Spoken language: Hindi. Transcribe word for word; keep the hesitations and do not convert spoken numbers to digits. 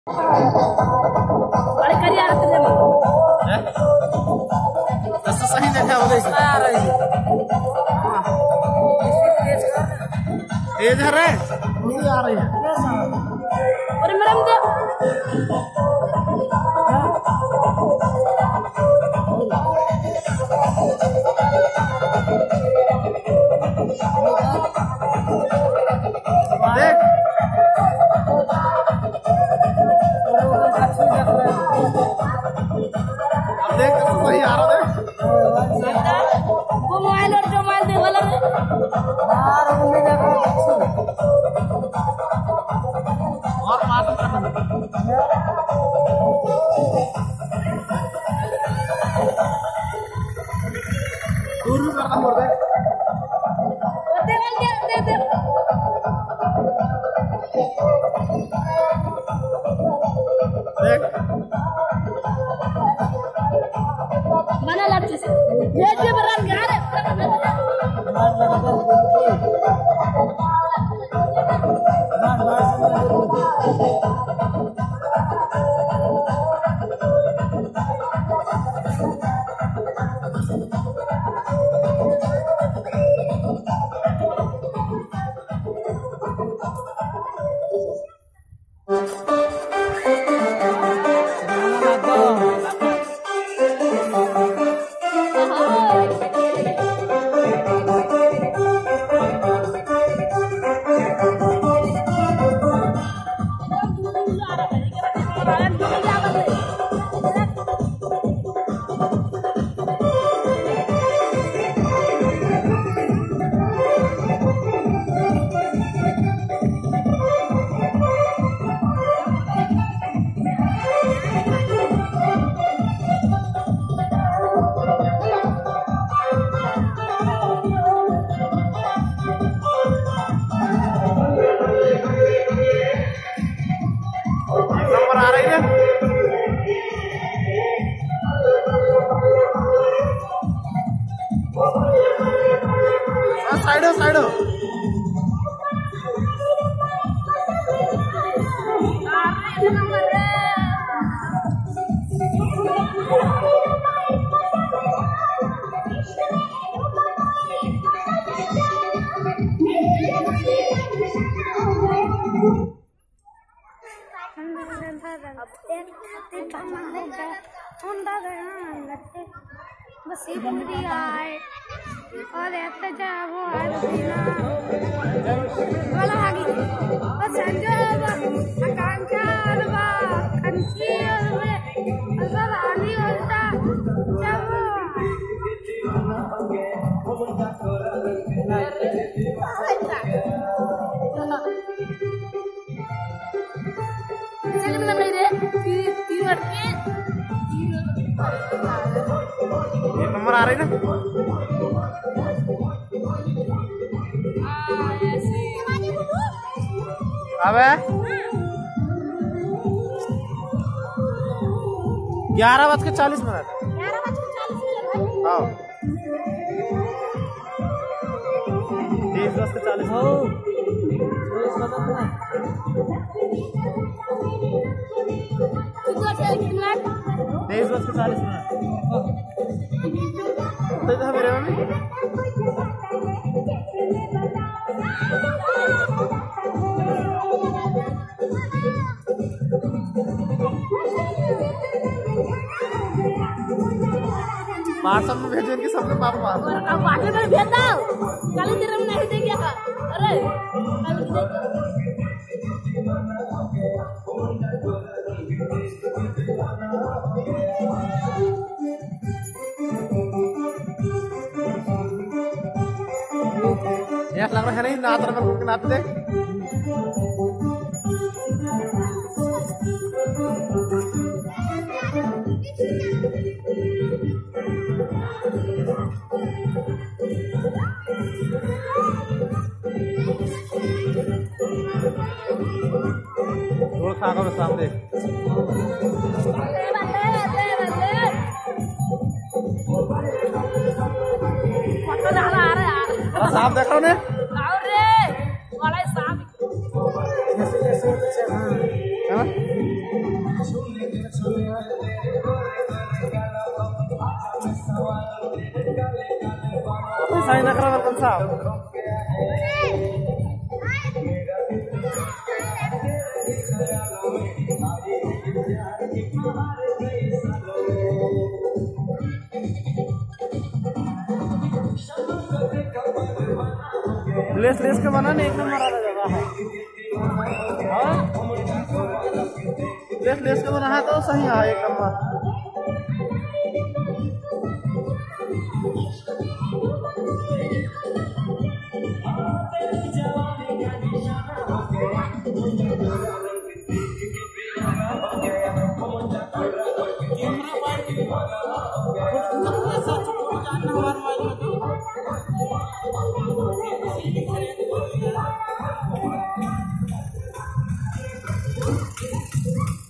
बड़े करिया रखते हैं हैं दस सही देखा हो गई आ रही हां तेज है रे नहीं आ रही है अरे मैडम दे देख अब देख सही आ रहा है वो मोबाइल और जो मोबाइल दे वाला यार उन्होंने देखा और मार दूर भी करना पड़ रहा है दे दे दे दे देख mana lagi sih dia dia beran gak ada side हो साइड हो बस इतनी आए और ऐसा जाओ आदमीना वाला आगे बस संजोबा आकांक्षा अलवा कंची अलवे अलवा आनी होता जाओ सलीम ना मेरे तीन तीन वर्के ये नंबर आ रही ना अबे ग्यारह बज के चालीस मिनट ग्यारह बज के चालीस मिनट हाँ तेईस बज के चालीस हो तेईस बज के चालीस मिनट तो था मेरे मम्मी व्हाट्सएप में भेजो इनके सबके पापा व्हाट्सएप में भेज दो कल तेरे में नहीं देंगे अरे यार लग रहा है नहीं नाच रहा है नाच दे रोज खागा में सामने साफ देख रहा ने रे वाला साफ Saya nak kerana konsap. लेस लेस के बनाने एक नंबर वाला जगह है। हाँ? लेस लेस के बना है तो सही है एक नंबर।